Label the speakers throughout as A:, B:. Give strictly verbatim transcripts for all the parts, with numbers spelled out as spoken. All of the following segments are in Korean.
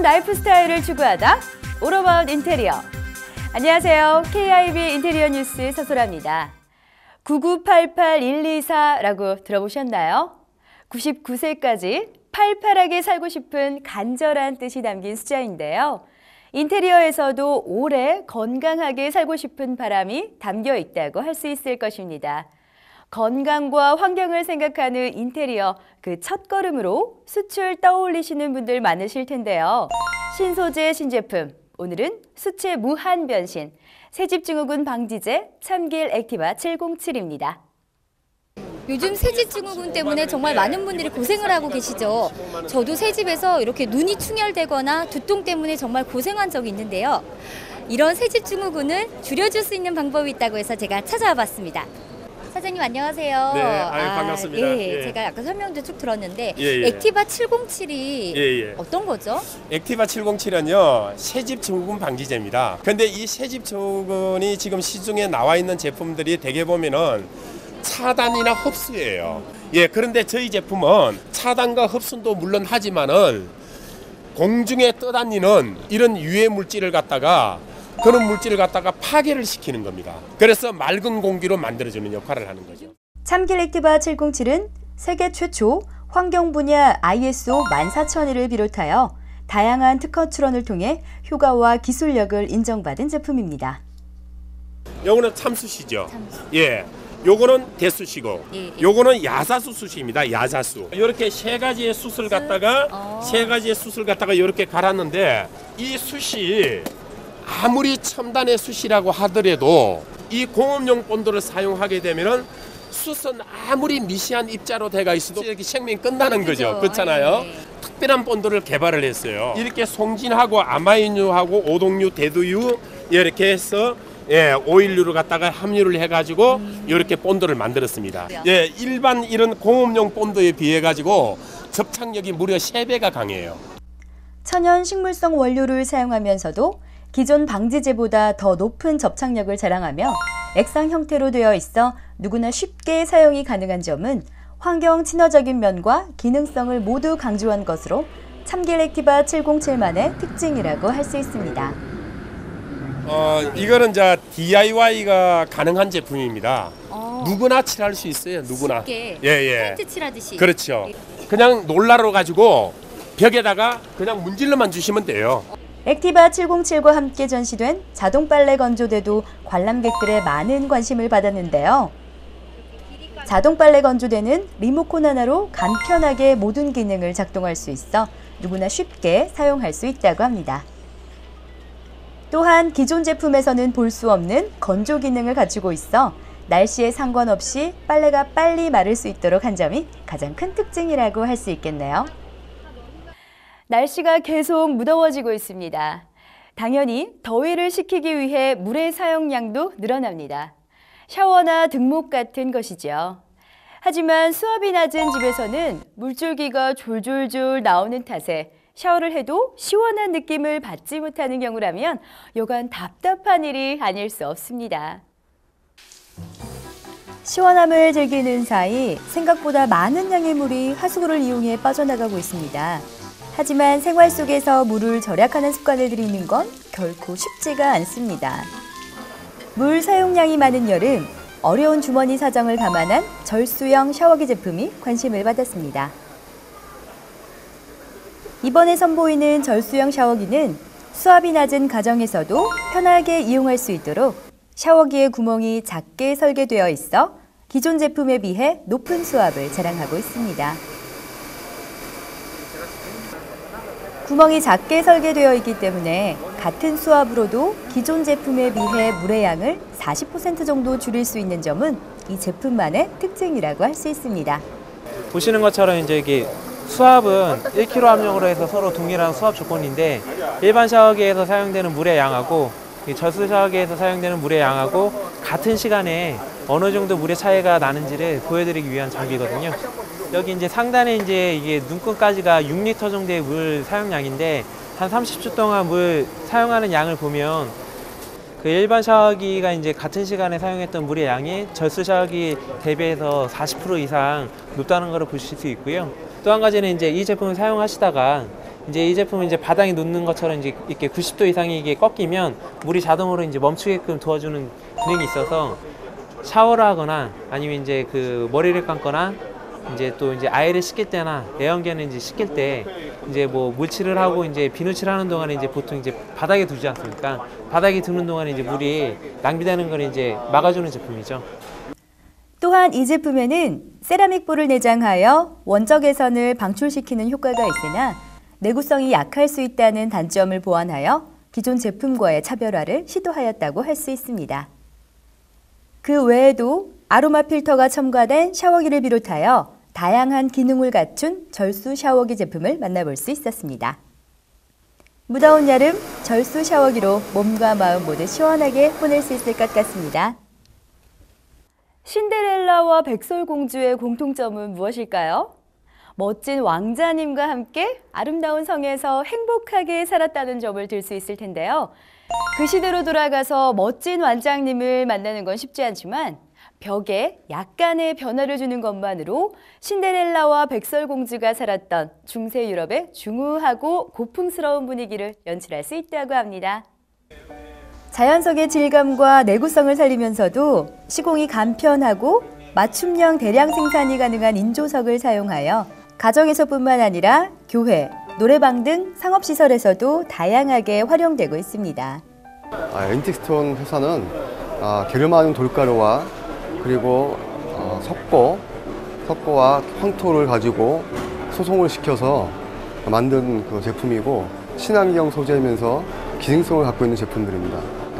A: 아름다운 라이프 스타일을 추구하다 올어바웃 인테리어. 안녕하세요. 케이아이비 인테리어 뉴스 서소라입니다. 구구팔팔일이사라고 들어보셨나요? 구십구 세까지 팔팔하게 살고 싶은 간절한 뜻이 담긴 숫자인데요. 인테리어에서도 오래 건강하게 살고 싶은 바람이 담겨 있다고 할 수 있을 것입니다. 건강과 환경을 생각하는 인테리어, 그 첫걸음으로 수출 떠올리시는 분들 많으실 텐데요. 신소재 신제품, 오늘은 수채 무한 변신, 새집 증후군 방지제 참길 액티바 칠공칠입니다.
B: 요즘 새집 증후군 때문에 정말 많은 분들이 고생을 하고 계시죠. 저도 새집에서 이렇게 눈이 충혈되거나 두통 때문에 정말 고생한 적이 있는데요. 이런 새집 증후군을 줄여줄 수 있는 방법이 있다고 해서 제가 찾아와 봤습니다. 사장님 안녕하세요.
C: 네, 아유, 반갑습니다.
B: 아, 예,
C: 예.
B: 제가 아까 설명도 쭉 들었는데
C: 예, 예.
B: 액티바 칠공칠이
C: 예, 예.
B: 어떤 거죠?
C: 액티바 칠공칠은요 새집 증후군 방지제입니다. 근데 이 새집 증후군이 지금 시중에 나와 있는 제품들이 대개 보면은 차단이나 흡수예요. 예, 그런데 저희 제품은 차단과 흡수도 물론 하지만은 공중에 떠다니는 이런 유해 물질을 갖다가 그런 물질을 갖다가 파괴를 시키는 겁니다. 그래서 맑은 공기로 만들어주는 역할을 하는 거죠.
A: 참길 액티바 칠공칠은 세계 최초 환경 분야 아이에스오 만 사천 일을 비롯하여 다양한 특허 출원을 통해 효과와 기술력을 인정받은 제품입니다.
C: 요거는 참숯이죠.
B: 참숯.
C: 예. 요거는 대숯이고,
B: 예, 예.
C: 요거는 야사수 숯입니다. 야사수. 이렇게 세 가지의 숯을 갖다가
B: 어.
C: 세 가지의 숯을 갖다가 이렇게 갈았는데 이 숯이 아무리 첨단의 숯이라고 하더라도 이 공업용 본드를 사용하게 되면은 숯은 아무리 미세한 입자로 돼가 있어도 이렇게 생명이 끝나는 거죠.
B: 그죠.
C: 그렇잖아요.
B: 예.
C: 특별한 본드를 개발을 했어요. 이렇게 송진하고 아마인유하고 오동유, 대두유 이렇게 해서 예, 오일류를 갖다가 함유를 해가지고 음. 이렇게 본드를 만들었습니다. 예, 일반 이런 공업용 본드에 비해 가지고 접착력이 무려 세 배가 강해요.
A: 천연 식물성 원료를 사용하면서도 기존 방지제보다 더 높은 접착력을 자랑하며 액상 형태로 되어 있어 누구나 쉽게 사용이 가능한 점은 환경 친화적인 면과 기능성을 모두 강조한 것으로 참길 액티바 칠공칠만의 특징이라고 할 수 있습니다.
C: 어, 이거는 이제 디아이와이가 가능한 제품입니다.
B: 어.
C: 누구나 칠할 수 있어요. 누구나.
B: 쉽게
C: 예, 예.
B: 페인트 칠하듯이.
C: 그렇죠. 그냥 롤러로 가지고 벽에다가 그냥 문질러만 주시면 돼요.
A: 액티바 칠공칠과 함께 전시된 자동 빨래 건조대도 관람객들의 많은 관심을 받았는데요. 자동 빨래 건조대는 리모컨 하나로 간편하게 모든 기능을 작동할 수 있어 누구나 쉽게 사용할 수 있다고 합니다. 또한 기존 제품에서는 볼 수 없는 건조 기능을 갖추고 있어 날씨에 상관없이 빨래가 빨리 마를 수 있도록 한 점이 가장 큰 특징이라고 할 수 있겠네요. 날씨가 계속 무더워지고 있습니다. 당연히 더위를 식히기 위해 물의 사용량도 늘어납니다. 샤워나 등목 같은 것이죠. 하지만 수압이 낮은 집에서는 물줄기가 졸졸졸 나오는 탓에 샤워를 해도 시원한 느낌을 받지 못하는 경우라면 여간 답답한 일이 아닐 수 없습니다. 시원함을 즐기는 사이 생각보다 많은 양의 물이 하수구를 이용해 빠져나가고 있습니다. 하지만 생활 속에서 물을 절약하는 습관을 들이는 건 결코 쉽지가 않습니다. 물 사용량이 많은 여름, 어려운 주머니 사정을 감안한 절수형 샤워기 제품이 관심을 받았습니다. 이번에 선보이는 절수형 샤워기는 수압이 낮은 가정에서도 편하게 이용할 수 있도록 샤워기의 구멍이 작게 설계되어 있어 기존 제품에 비해 높은 수압을 자랑하고 있습니다. 구멍이 작게 설계되어 있기 때문에 같은 수압으로도 기존 제품에 비해 물의 양을 사십 퍼센트 정도 줄일 수 있는 점은 이 제품만의 특징이라고 할 수 있습니다.
D: 보시는 것처럼 이제 이게 수압은 일 킬로그램 함량으로 해서 서로 동일한 수압 조건인데 일반 샤워기에서 사용되는 물의 양하고 절수 샤워기에서 사용되는 물의 양하고 같은 시간에 어느 정도 물의 차이가 나는지를 보여드리기 위한 장비거든요. 여기 이제 상단에 이제 이게 눈금까지가 육 리터 정도의 물 사용량인데 한 삼십 초 동안 물 사용하는 양을 보면 그 일반 샤워기가 이제 같은 시간에 사용했던 물의 양이 절수 샤워기 대비해서 사십 퍼센트 이상 높다는 것을 보실 수 있고요. 또 한 가지는 이제 이 제품을 사용하시다가 이제 이 제품은 이제 바닥에 놓는 것처럼 이제 이렇게 구십 도 이상이 이게 꺾이면 물이 자동으로 이제 멈추게끔 도와주는 기능이 있어서 샤워를 하거나 아니면 이제 그 머리를 감거나 이제 또 이제 아이를 씻길 때나 애완견을 이제 씻길 때 이제 뭐 물칠을 하고 이제 비누칠 하는 동안에 이제 보통 이제 바닥에 두지 않습니까? 바닥에 두는 동안에 이제 물이 낭비되는 걸 이제 막아주는 제품이죠.
A: 또한 이 제품에는 세라믹 볼을 내장하여 원적 개선을 방출시키는 효과가 있으나 내구성이 약할 수 있다는 단점을 보완하여 기존 제품과의 차별화를 시도하였다고 할 수 있습니다. 그 외에도 아로마 필터가 첨가된 샤워기를 비롯하여 다양한 기능을 갖춘 절수 샤워기 제품을 만나볼 수 있었습니다. 무더운 여름 절수 샤워기로 몸과 마음 모두 시원하게 보낼 수 있을 것 같습니다. 신데렐라와 백설공주의 공통점은 무엇일까요? 멋진 왕자님과 함께 아름다운 성에서 행복하게 살았다는 점을 들 수 있을 텐데요. 그 시대로 돌아가서 멋진 왕자님을 만나는 건 쉽지 않지만 벽에 약간의 변화를 주는 것만으로 신데렐라와 백설공주가 살았던 중세 유럽의 중후하고 고풍스러운 분위기를 연출할 수 있다고 합니다. 자연석의 질감과 내구성을 살리면서도 시공이 간편하고 맞춤형 대량 생산이 가능한 인조석을 사용하여 가정에서뿐만 아니라 교회, 노래방 등 상업시설에서도 다양하게 활용되고 있습니다.
E: 아, 앤틱스톤 회사는 아, 게르마늄 돌가루와 그리고 어, 석고, 석고와 황토를 가지고 소송을 시켜서 만든 그 제품이고 친환경 소재이면서 기능성을 갖고 있는 제품들입니다.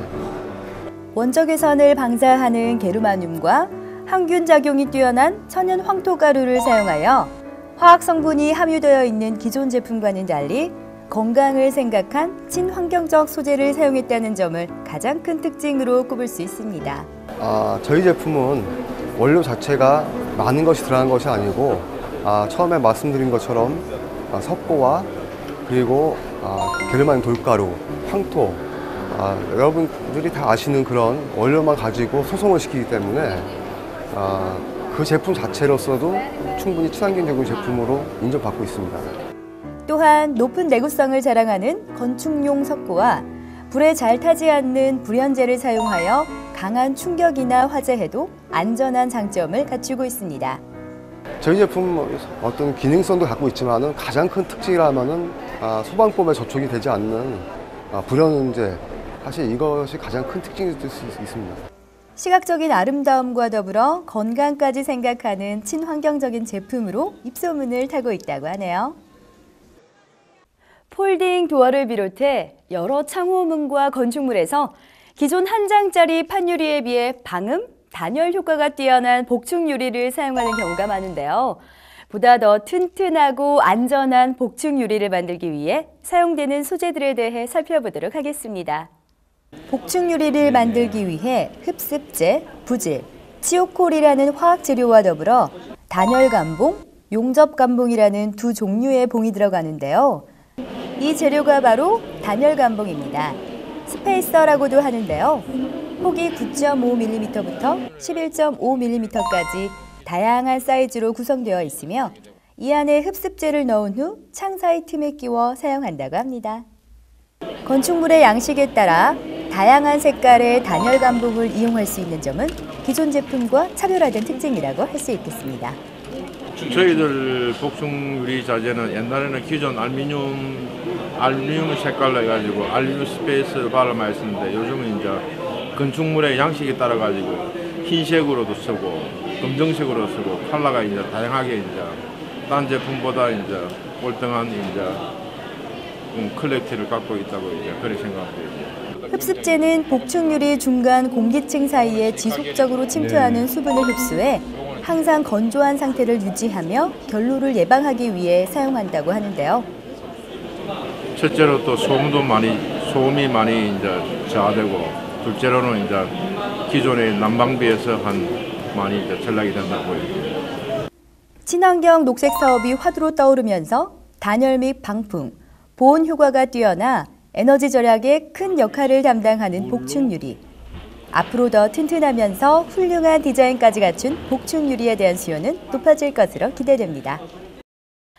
A: 원적 개선을 방사하는 게르마늄과 항균 작용이 뛰어난 천연 황토가루를 사용하여 화학 성분이 함유되어 있는 기존 제품과는 달리 건강을 생각한 친환경적 소재를 사용했다는 점을 가장 큰 특징으로 꼽을 수 있습니다.
E: 아, 저희 제품은 원료 자체가 많은 것이 들어간 것이 아니고 아, 처음에 말씀드린 것처럼 아, 석고와 그리고 아, 게르마늄 돌가루, 황토 아, 여러분들이 다 아시는 그런 원료만 가지고 소송을 시키기 때문에 아, 그 제품 자체로서도 충분히 친환경적인 제품으로 인정받고 있습니다.
A: 또한 높은 내구성을 자랑하는 건축용 석고와 불에 잘 타지 않는 불연제를 사용하여 강한 충격이나 화재에도 안전한 장점을 갖추고 있습니다.
E: 저희 제품 어떤 기능성도 갖고 있지만 가장 큰 특징이라면 아, 소방법에 저촉이 되지 않는 아, 불연제, 사실 이것이 가장 큰 특징이 될 수 있습니다.
A: 시각적인 아름다움과 더불어 건강까지 생각하는 친환경적인 제품으로 입소문을 타고 있다고 하네요. 폴딩 도어를 비롯해 여러 창호문과 건축물에서 기존 한 장짜리 판유리에 비해 방음, 단열 효과가 뛰어난 복층 유리를 사용하는 경우가 많은데요. 보다 더 튼튼하고 안전한 복층 유리를 만들기 위해 사용되는 소재들에 대해 살펴보도록 하겠습니다. 복층 유리를 만들기 위해 흡습제, 부질, 치오콜이라는 화학 재료와 더불어 단열 감봉, 용접 감봉이라는 두 종류의 봉이 들어가는데요. 이 재료가 바로 단열 감봉입니다. 스페이서라고도 하는데요. 폭이 구 점 오 밀리미터부터 십일 점 오 밀리미터까지 다양한 사이즈로 구성되어 있으며 이 안에 흡습제를 넣은 후 창 사이 틈에 끼워 사용한다고 합니다. 건축물의 양식에 따라 다양한 색깔의 단열 감봉을 이용할 수 있는 점은 기존 제품과 차별화된 특징이라고 할 수 있겠습니다.
F: 저희들 복층 유리 자재는 옛날에는 기존 알루미늄 알루미늄 색깔로 해가지고 알루미늄 스페이스 발라만 했었는데 요즘은 이제 건축물의 양식에 따라 가지고 흰색으로도 쓰고 검정색으로 쓰고 컬러가 이제 다양하게 이제 딴 제품보다 이제 월등한 이제 퀄리티를 갖고 있다고 이제 그렇게 생각합니다.
A: 흡습제는 복층유리 중간 공기층 사이에 지속적으로 침투하는 수분을 흡수해 항상 건조한 상태를 유지하며 결로를 예방하기 위해 사용한다고 하는데요.
F: 첫째로 또 소음도 많이 소음이 많이 이제 저하되고 둘째로는 이제 기존의 난방비에서 한 많이 이제 절약이 된다고 보입니다.
A: 친환경 녹색 사업이 화두로 떠오르면서 단열 및 방풍, 보온 효과가 뛰어나 에너지 절약에 큰 역할을 담당하는 복층 유리. 앞으로 더 튼튼하면서 훌륭한 디자인까지 갖춘 복층 유리에 대한 수요는 높아질 것으로 기대됩니다.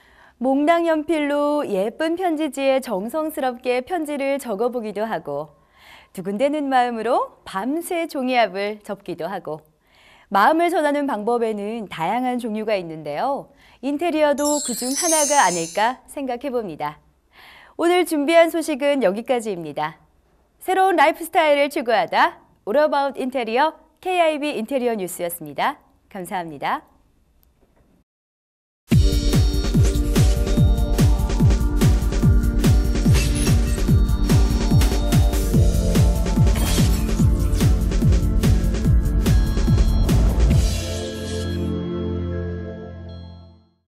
A: 몽당 연필로 예쁜 편지지에 정성스럽게 편지를 적어보기도 하고 두근대는 마음으로 밤새 종이압을 접기도 하고 마음을 전하는 방법에는 다양한 종류가 있는데요. 인테리어도 그중 하나가 아닐까 생각해봅니다. 오늘 준비한 소식은 여기까지입니다. 새로운 라이프 스타일을 추구하다 All About 인테리어 케이아이비 인테리어 뉴스였습니다. 감사합니다.